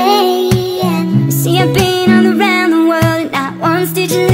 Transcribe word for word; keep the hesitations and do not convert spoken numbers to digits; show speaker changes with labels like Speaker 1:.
Speaker 1: way. You see, I've been all around the world and not one stitch